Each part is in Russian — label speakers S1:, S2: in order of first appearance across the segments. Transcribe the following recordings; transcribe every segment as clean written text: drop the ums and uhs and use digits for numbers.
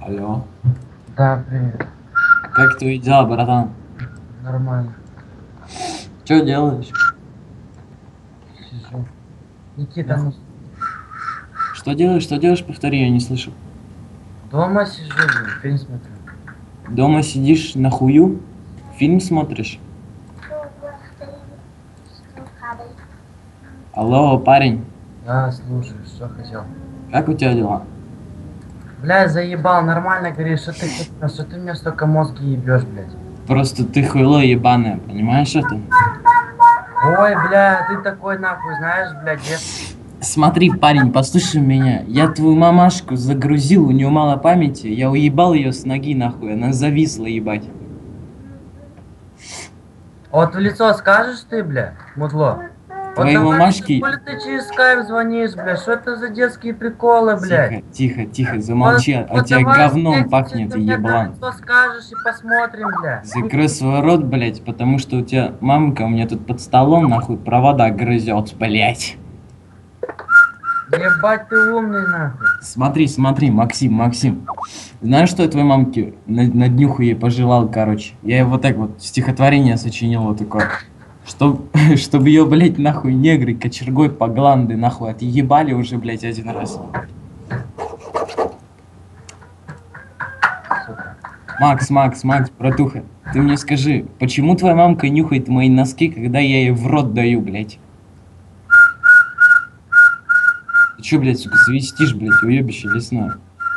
S1: Алло.
S2: Да, привет.
S1: Как твои дела, братан?
S2: Нормально.
S1: Что делаешь?
S2: Сижу. Никита,
S1: Я-
S2: ну
S1: Что делаешь? Что делаешь? Повтори, я не слышу.
S2: дома сижу, блин, фильм смотрю.
S1: Дома сидишь на хую? Фильм смотришь? Алло, парень.
S2: Да, слушай, что хотел.
S1: Как у тебя дела?
S2: Бля, заебал, нормально говоришь, что ты хотел, что ты мне столько мозги ебешь, блядь.
S1: Просто ты хуйло ебаное, понимаешь это?
S2: Ой, бля, ты такой нахуй, знаешь, блядь,
S1: Смотри, парень, послушай меня. Я твою мамашку загрузил, у нее мало памяти. Я уебал ее с ноги нахуй, она зависла, ебать.
S2: Вот в лицо скажешь ты, бля, мудло? Вот
S1: Твоей
S2: давай,
S1: мамашки...
S2: хули ты через скайп звонишь, бля, что это за детские приколы, блядь?
S1: Тихо, тихо, тихо,
S2: Вот,
S1: замолчи, от
S2: вот
S1: тебя
S2: давай
S1: говном
S2: встретимся,
S1: пахнет,
S2: ты мне это в
S1: еблан.
S2: лицо скажешь и посмотрим, бля.
S1: Закрой свой рот, блядь, потому что у тебя мамка у меня тут под столом, нахуй, провода грызет, блядь.
S2: Ебать ты умный, нахуй.
S1: Смотри, смотри, Максим. Знаешь, что я твоей мамке на днюху ей пожелал, короче? Я ей вот так вот стихотворение сочинил вот такое. Чтобы ее, блядь, нахуй негры кочергой по гланды, нахуй, отъебали уже, блядь, один раз.
S2: Сука.
S1: Макс, братуха, ты мне скажи, почему твоя мамка нюхает мои носки, когда я ей в рот даю, блядь? Ты чё, блядь, сука, свистишь, блядь, уёбище лесное?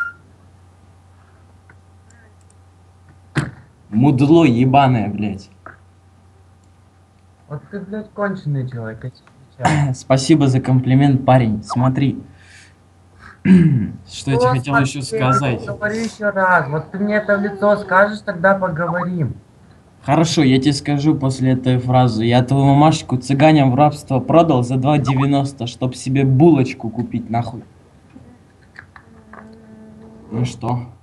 S1: Мудло ебаное, блядь.
S2: Вот ты, блядь, конченый человек, я тебе отвечаю.
S1: Спасибо за комплимент, парень. Смотри. Что я тебе
S2: Что
S1: хотел еще
S2: смотреть?
S1: сказать?
S2: Говорю еще раз. Вот ты мне это в лицо скажешь, тогда поговорим.
S1: Хорошо, я тебе скажу после этой фразы. Я твою мамашку цыганям в рабство продал за 2,90, чтоб себе булочку купить, нахуй. Ну что?